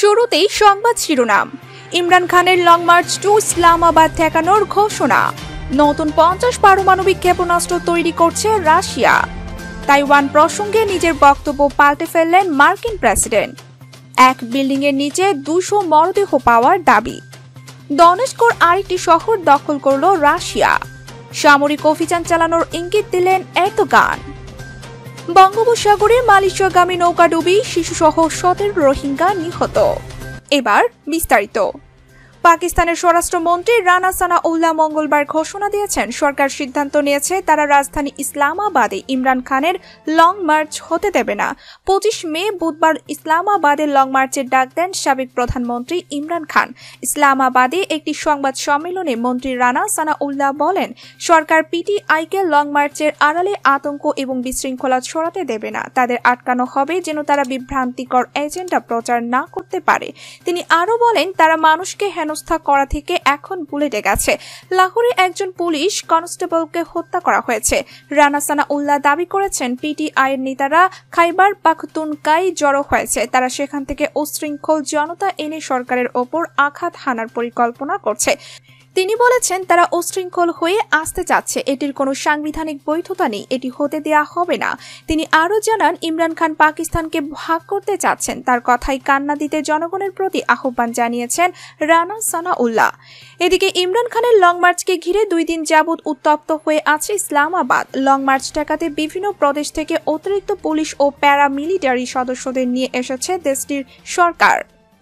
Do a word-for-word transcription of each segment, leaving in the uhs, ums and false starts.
শুরুতেই সংবাদ শিরোনাম। ইমরান খানের লং মার্চ টু ইসলামাবাদ ঠেকানোর ঘোষণা। নতুন পঞ্চাশ পারমাণবিক ক্ষেপণাস্ত্র তৈরি করছে রাশিয়া। তাইওয়ান প্রসঙ্গে নিজের বক্তব্য পাল্টে ফেললেন মার্কিন প্রেসিডেন্ট। এক বিল্ডিং এর নিচে দুশো মরদেহ পাওয়ার দাবি। দনেস্কর আরেকটি শহর দখল করল রাশিয়া। সামরিক অভিযান চালানোর ইঙ্গিত দিলেন এরদোগান। বঙ্গোপসাগরে মালয়েশিয়াগামী নৌকাডুবি, শিশুসহ সতেরো রোহিঙ্গা নিহত। এবার বিস্তারিত। পাকিস্তানের স্বরাষ্ট্রমন্ত্রী রানা সানাউল্লাহ মঙ্গলবার ঘোষণা দিয়েছেন, সরকার সিদ্ধান্ত নিয়েছে তারা রাজধানী ইসলামাবাদে ইমরান খানের লং মার্চ হতে দেবে না। পঁচিশ মে বুধবার ইসলামাবাদে লং মার্চের ডাক দেন সাবেক প্রধানমন্ত্রী ইমরান খান। ইসলামাবাদে একটি সংবাদ সম্মেলনে মন্ত্রী রানা সানাউল্লাহ বলেন, সরকার পিটিআইকে লং মার্চের আড়ালে আতঙ্ক এবং বিশৃঙ্খলা ছড়াতে দেবে না। তাদের আটকানো হবে যেন তারা বিভ্রান্তিকর এজেন্ডা প্রচার না করতে পারে। তিনি আরও বলেন, তারা মানুষকে হেন করা থেকে এখন বুলেটে গেছে। লাহোরে একজন পুলিশ কনস্টেবলকে হত্যা করা হয়েছে। রানা সানাউল্লাহ দাবি করেছেন, পিটিআই এর নেতারা খাইবার পাখতুনখাওয়ায় জড়ো হয়েছে। তারা সেখান থেকে উচ্ছৃঙ্খল জনতা এনে সরকারের ওপর আঘাত হানার পরিকল্পনা করছে। তিনি বলেছেন, তারা উচ্ছৃঙ্খল হয়ে আসতে চাচ্ছে। এটির কোনো সাংবিধানিক বৈধতা নেই, এটি হতে দেয়া হবে না। তিনি আরও জানান, ইমরান খান পাকিস্তানকে ভাগ করতে চাচ্ছেন। তার কথায় কান্না দিতে জনগণের প্রতি আহ্বান জানিয়েছেন রানা সানাউল্লাহ। এদিকে ইমরান খানের লং মার্চকে ঘিরে দুই দিন যাবৎ উত্তপ্ত হয়ে আছে ইসলামাবাদ। লং মার্চ ঠেকাতে বিভিন্ন প্রদেশ থেকে অতিরিক্ত পুলিশ ও প্যারামিলিটারি সদস্যদের নিয়ে এসেছে দেশটির সরকার।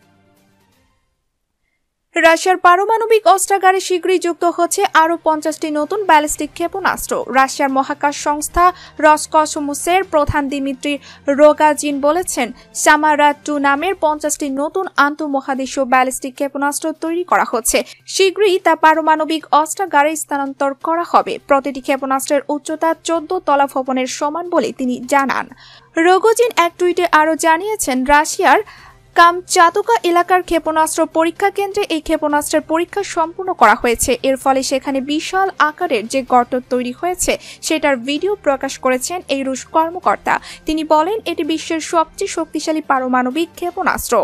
রাশিয়ার পারমাণবিক অস্ত্রাগারে শীঘ্রই যুক্ত হচ্ছে আরও পঞ্চাশটি নতুন ব্যালিস্টিক ক্ষেপণাস্ত্র। রাশিয়ার মহাকাশ সংস্থা রসকসমোসের প্রধান দিমিত্রি রোগাজিন বলেছেন, সামারা টু নামের পঞ্চাশটি নতুন আন্তঃমহাদেশীয় ব্যালিস্টিক ক্ষেপণাস্ত্র তৈরি করা হচ্ছে। শীঘ্রই তা পারমাণবিক অস্ত্রাগারে স্থানান্তর করা হবে। প্রতিটি ক্ষেপণাস্ত্রের উচ্চতা চোদ্দ তলা ভবনের সমান বলে তিনি জানান। রোগোজিন এক টুইটে আরও জানিয়েছেন, রাশিয়ার কামচাতুকা এলাকার ক্ষেপণাস্ত্র পরীক্ষা কেন্দ্রে এই ক্ষেপণাস্ত্রের পরীক্ষা সম্পূর্ণ করা হয়েছে। এর ফলে সেখানে বিশাল আকারের যে গর্ত তৈরি হয়েছে সেটার ভিডিও প্রকাশ করেছেন এই রুশ কর্মকর্তা। তিনি বলেন, এটি বিশ্বের সবচেয়ে শক্তিশালী পারমাণবিক ক্ষেপণাস্ত্র।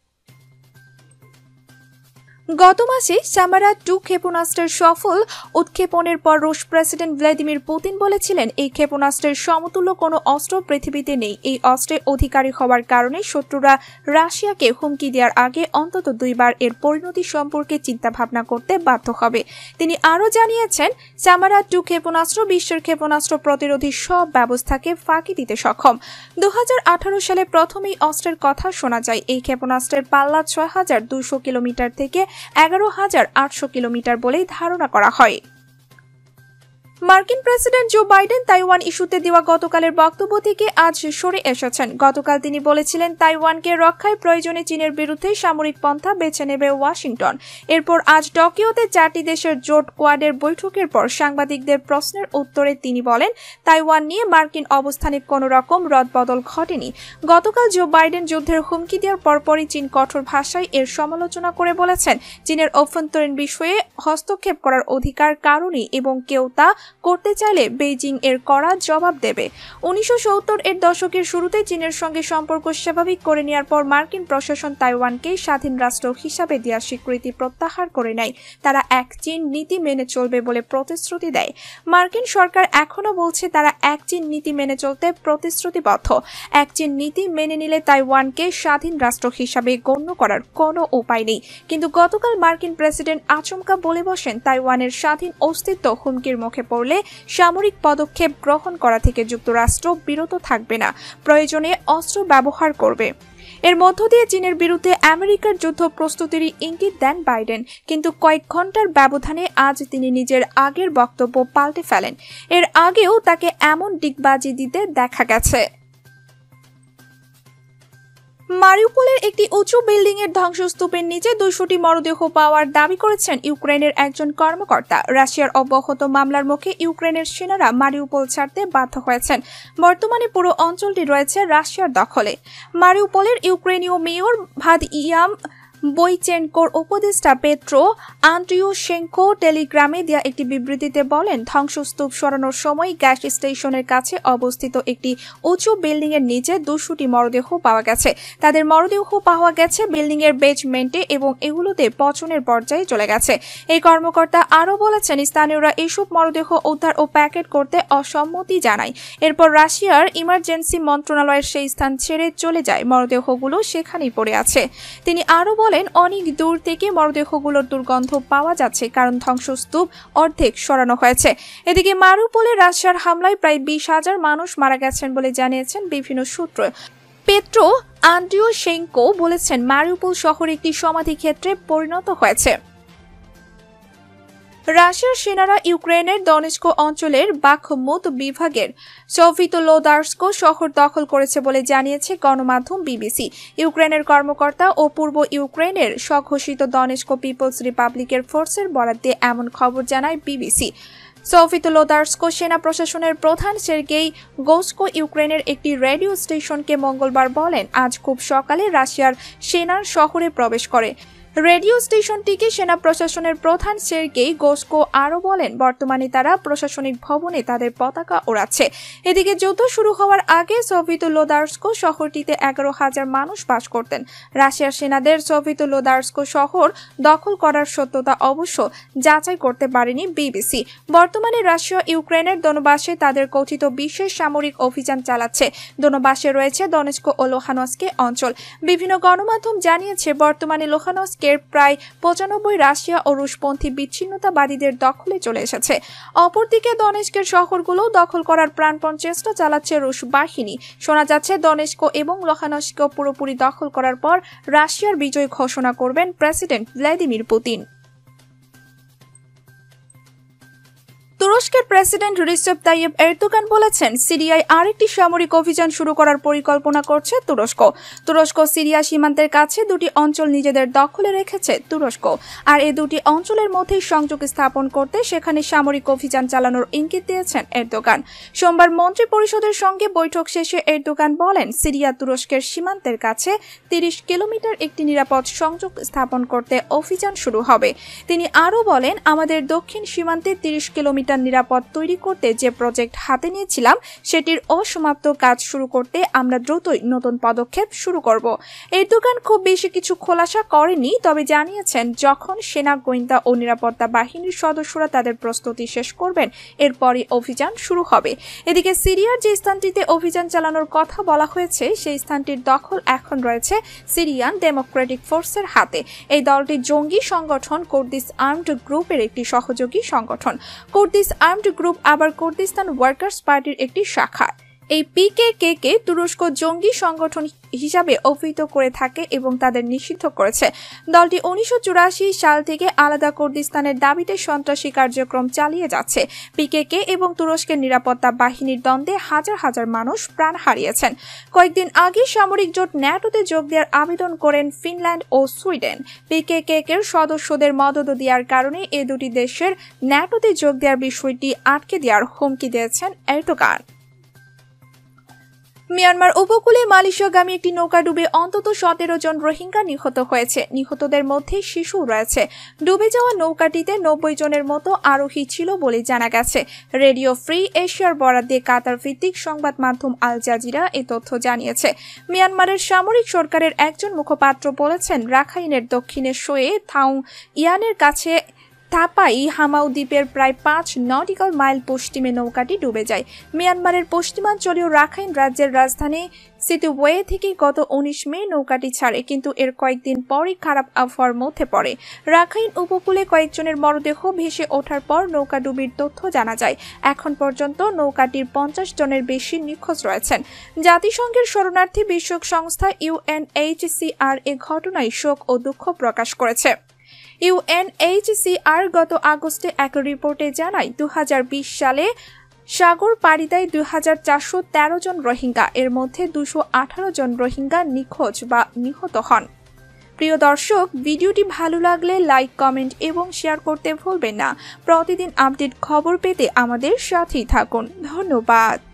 গত মাসে সামারা টু ক্ষেপণাস্ত্রের সফল উৎক্ষেপণের পর রুশ প্রেসিডেন্ট ভ্লাদিমির পুতিন বলেছিলেন, এই ক্ষেপণাস্ত্রের সমতুল্য কোনো অস্ত্র পৃথিবীতে নেই। এই অস্ত্রের অধিকারী হওয়ার কারণে শত্রুরা রাশিয়াকে হুমকি দেওয়ার আগে অন্তত দুইবার এর পরিণতি সম্পর্কে চিন্তাভাবনা করতে বাধ্য হবে। তিনি আরও জানিয়েছেন, সামারা টু ক্ষেপণাস্ত্র বিশ্বের ক্ষেপণাস্ত্র প্রতিরোধী সব ব্যবস্থাকে ফাঁকি দিতে সক্ষম। দু হাজার আঠারো সালে প্রথম এই অস্ত্রের কথা শোনা যায়। এই ক্ষেপণাস্ত্রের পাল্লা ছয় হাজার দুইশো কিলোমিটার থেকে এগারো হাজার আটশো কিলোমিটার বলেই ধারণা করা হয়। মার্কিন প্রেসিডেন্ট জো বাইডেন তাইওয়ান ইস্যুতে দেওয়া গতকালের বক্তব্য থেকে আজ সরে এসেছেন। গতকাল তিনি বলেছিলেন, তাইওয়ানকে রক্ষায় প্রয়োজনে চীনের বিরুদ্ধে সামরিক পন্থা বেছে নেবে ওয়াশিংটন। এরপর আজ টোকিওতে চারটি দেশের জোট কোয়াডের বৈঠকের পর সাংবাদিকদের প্রশ্নের উত্তরে তিনি বলেন, তাইওয়ান নিয়ে মার্কিন অবস্থানে কোনো রকম রদবদল ঘটেনি। গতকাল জো বাইডেন যুদ্ধের হুমকি দেওয়ার পরপরই চীন কঠোর ভাষায় এর সমালোচনা করে বলেছেন, চীনের অভ্যন্তরীণ বিষয়ে হস্তক্ষেপ করার অধিকার কারণে এবং কেউ তা করতে চাইলে বেইজিং এর কড়া জবাব দেবে। উনিশশো সত্তর এর দশকের শুরুতে চীনের সঙ্গে সম্পর্ক স্বাভাবিক করে নেওয়ার পর মার্কিন প্রশাসন তাইওয়ানকে স্বাধীন রাষ্ট্র হিসাবে দেওয়ার স্বীকৃতি প্রত্যাহার করে নেয়। তারা এক চীন নীতি মেনে চলবে বলে প্রতিশ্রুতি দেয়। মার্কিন সরকার এখনও বলছে তারা এক চীন নীতি মেনে চলতে প্রতিশ্রুতিবদ্ধ। এক চীন নীতি মেনে নিলে তাইওয়ানকে স্বাধীন রাষ্ট্র হিসাবে গণ্য করার কোনো উপায় নেই। কিন্তু গতকাল মার্কিন প্রেসিডেন্ট আচমকা বলে বসেন, তাইওয়ানের স্বাধীন অস্তিত্ব হুমকির মুখে পড়লে সামরিক পদক্ষেপ গ্রহণ করা থেকে যুক্তরাষ্ট্র বিরত থাকবে না, প্রয়োজনে অস্ত্র ব্যবহার করবে। এর মধ্য দিয়ে চীনের বিরুদ্ধে আমেরিকার যুদ্ধ প্রস্তুতির ইঙ্গিত দেন বাইডেন। কিন্তু কয়েক ঘন্টার ব্যবধানে আজ তিনি নিজের আগের বক্তব্য পাল্টে ফেলেন। এর আগেও তাকে এমন ডিগবাজি দিতে দেখা গেছে। মারিউপোলের একটি উঁচু বিল্ডিং এর ধ্বংসস্তূপের নিচে দুইশোটি মরদেহ পাওয়ার দাবি করেছেন ইউক্রেনের একজন কর্মকর্তা। রাশিয়ার অব্যাহত মামলার মুখে ইউক্রেনের সেনারা মারিউপোল ছাড়তে বাধ্য হয়েছেন। বর্তমানে পুরো অঞ্চলটি রয়েছে রাশিয়ার দখলে। মারিউপোলের ইউক্রেনীয় মেয়র ভাদিয়াম বইচেনকোর উপদেষ্টা পেট্রো আন্ট্রিউশেঙ্কো টেলিগ্রামে দেয়া একটি বিবৃতিতে বলেন, ধ্বংসস্তূপ সরানোর সময় গ্যাস স্টেশনের কাছে অবস্থিত একটি উঁচু বিল্ডিং এর নিচে দুশোটি মরদেহ পাওয়া গেছে। তাদের মরদেহ পাওয়া গেছে বিল্ডিং এর বেজমেন্টে এবং এগুলোতে পচনের পর্যায়ে চলে গেছে। এই কর্মকর্তা আরও বলেছেন, স্থানীয়রা এসব মরদেহ উদ্ধার ও প্যাকেট করতে অসম্মতি জানায়। এরপর রাশিয়ার ইমার্জেন্সি মন্ত্রণালয়ের সেই স্থান ছেড়ে চলে যায়। মরদেহগুলো সেখানেই পড়ে আছে। তিনি আরও বলেন, অনেক দূর থেকে মরদেহগুলোর দুর্গন্ধ পাওয়া যাচ্ছে, কারণ ধ্বংসস্তূপ অর্ধেক সরানো হয়েছে। এদিকে মারিউপোলে রাশিয়ার হামলায় প্রায় বিশ হাজার মানুষ মারা গেছেন বলে জানিয়েছেন বিভিন্ন সূত্র। পেট্রো আন্ট্রিউশেঙ্কো বলেছেন, মারিউপোল শহর একটি সমাধি ক্ষেত্রে পরিণত হয়েছে। রাশিয়ার সেনারা ইউক্রেনের দনেস্ক অঞ্চলের বাখমুত বিভাগের সোভিতোলোদার্স্ক শহর দখল করেছে বলে জানিয়েছে গণমাধ্যম বিবিসি। ইউক্রেনের কর্মকর্তা ও পূর্ব ইউক্রেনের স্বঘোষিত দনেস্ক পিপলস রিপাবলিকের ফোর্সের বরাত দিয়ে এমন খবর জানায় বিবিসি। সোভিতোলোদার্স্ক সেনা প্রশাসনের প্রধান সের্গেই গোস্কো ইউক্রেনের একটি রেডিও স্টেশনকে মঙ্গলবার বলেন, আজ খুব সকালে রাশিয়ার সেনার শহরে প্রবেশ করে। রেডিও স্টেশনটিকে সেনা প্রশাসনের প্রধান সের্গেই গোস্কো আরও বলেন, বর্তমানে তারা প্রশাসনিক ভবনে তাদের পতাকা ওড়াচ্ছে। এদিকে যুদ্ধ শুরু হওয়ার আগে সোভিতোলোদার্স্ক শহরটিতে এগারো হাজার মানুষ বাস করতেন। রাশিয়ার সেনাদের সোভিতোলোদার্স্ক শহর দখল করার সত্যতা অবশ্য যাচাই করতে পারেনি বিবিসি। বর্তমানে রাশিয়া ইউক্রেনের দোনবাসে তাদের কথিত বিশেষ সামরিক অভিযান চালাচ্ছে। দোনবাসে রয়েছে দনেস্ক ও লোহানস্কে অঞ্চল। বিভিন্ন গণমাধ্যম জানিয়েছে, বর্তমানে লোহানস্ক প্রায় পঁচানব্বই রাশিয়া ও রুশপন্থী বিচ্ছিন্নতাবাদীদের দখলে চলে এসেছে। অপরদিকে দনেস্কের শহরগুলো দখল করার প্রাণপণ চেষ্টা চালাচ্ছে রুশ বাহিনী। শোনা যাচ্ছে, দনেস্ক এবং লোহানস্ক পুরোপুরি দখল করার পর রাশিয়ার বিজয় ঘোষণা করবেন প্রেসিডেন্ট ভ্লাদিমির পুতিন। তুরস্কের প্রেসিডেন্ট রিসেপ তাইয়েপ এরদোগান বলেছেন, সিরিয়ায় আরেকটি সামরিক অভিযান শুরু করার পরিকল্পনা করছে তুরস্ক। তুরস্ক সিরিয়া সীমান্তের কাছে দুটি অঞ্চল নিজেদের দখলে রেখেছে তুরস্ক, আর এই দুটি অঞ্চলের মধ্যে সংযোগ স্থাপন করতে সেখানে সামরিক অভিযান চালানোর ইঙ্গিত দিয়েছেন এরদোগান। সোমবার মন্ত্রী পরিষদের সঙ্গে বৈঠক শেষে এরদোগান বলেন, সিরিয়া তুরস্কের সীমান্তের কাছে তিরিশ কিলোমিটার একটি নিরাপদ সংযোগ স্থাপন করতে অভিযান শুরু হবে। তিনি আরও বলেন, আমাদের দক্ষিণ সীমান্তে তিরিশ কিলোমিটার নিরাপদ তৈরি করতে যে প্রজেক্ট হাতে নিয়েছিলাম সেটির অসমাপ্ত কাজ শুরু করতে আমরা দ্রুতই নতুন পদক্ষেপ শুরু করব। এরদোগান খুব বেশি কিছু খোলাসা করেনি, তবে জানিয়েছেন যখন সেনা, গোয়েন্দা ও নিরাপত্তা বাহিনীর সদস্যরা তাদের প্রস্তুতি শেষ করবেন এরপরই অভিযান শুরু হবে। এদিকে সিরিয়ার যে স্থানটিতে অভিযান চালানোর কথা বলা হয়েছে সেই স্থানটির দখল এখন রয়েছে সিরিয়ান ডেমোক্রেটিক ফোর্সের হাতে। এই দলটি জঙ্গি সংগঠন কুর্দিশ আর্মড গ্রুপের একটি সহযোগী সংগঠন। কুর্দিশ আর্মড গ্রুপ আবার কুর্দিস্তান ওয়ার্কার্স পার্টির একটি শাখা। এই পিকেকে কে তুরস্ক জঙ্গি সংগঠন হিসাবে অভিহিত করে থাকে এবং তাদের নিষিদ্ধ করেছে। দলটি উনিশশো চুরাশি সাল থেকে আলাদা কুর্দিস্তানের দাবিতে সন্ত্রাসী কার্যক্রম চালিয়ে যাচ্ছে। পিকেকে এবং তুরস্কের নিরাপত্তা বাহিনীর দ্বন্দ্বে হাজার হাজার মানুষ প্রাণ হারিয়েছেন। কয়েকদিন আগে সামরিক জোট ন্যাটোতে যোগ দেওয়ার আবেদন করেন ফিনল্যান্ড ও সুইডেন। পিকেকে এর সদস্যদের মদত দেওয়ার কারণে এ দুটি দেশের ন্যাটোতে যোগ দেওয়ার বিষয়টি আটকে দেওয়ার হুমকি দিয়েছেন এরদোগান। মিয়ানমার উপকূলে মালয়েশিয়াগামী একটি নৌকা ডুবে অন্তত সতেরো জন রোহিঙ্গা নিহত হয়েছে। নিহতদের মধ্যে শিশু রয়েছে। ডুবে যাওয়া নৌকাটিতে নব্বই জনের মতো আরোহী ছিল বলে জানা গেছে। রেডিও ফ্রি এশিয়ার বরাত দিয়ে কাতার ভিত্তিক সংবাদ মাধ্যম আল জাজিরা এ তথ্য জানিয়েছে। মিয়ানমারের সামরিক সরকারের একজন মুখপাত্র বলেছেন, রাখাইনের দক্ষিণে শোয়ে থাউ ইয়ানের কাছে থাপাই হামাউ দ্বীপের প্রায় পাঁচ নটিক্যাল মাইল পশ্চিমে নৌকাটি ডুবে যায়। মিয়ানমারের পশ্চিমাঞ্চলীয় রাখাইন রাজ্যের রাজধানী সিতুওয়ে থেকে গত উনিশ মে নৌকাটি ছাড়ে, কিন্তু এর কয়েকদিন পরই খারাপ আবহাওয়ার মধ্যে পড়ে। রাখাইন উপকূলে কয়েকজনের মরদেহ ভেসে ওঠার পর নৌকা ডুবির তথ্য জানা যায়। এখন পর্যন্ত নৌকাটির পঞ্চাশ জনের বেশি নিখোঁজ রয়েছেন। জাতিসংঘের শরণার্থী বিষয়ক সংস্থা ইউএনএইচসিআর এ ঘটনায় শোক ও দুঃখ প্রকাশ করেছে। ইউএনএইচসিআর গত আগস্টে এক রিপোর্টে জানায়, দু হাজার বিশ সালে সাগর পাড়ি দেয় দুই হাজার চারশো তেরো জন রোহিঙ্গা। এর মধ্যে দুশো আঠারো জন রোহিঙ্গা নিখোঁজ বা নিহত হন। প্রিয় দর্শক, ভিডিওটি ভালো লাগলে লাইক, কমেন্ট এবং শেয়ার করতে ভুলবেন না। প্রতিদিন আপডেট খবর পেতে আমাদের সাথেই থাকুন। ধন্যবাদ।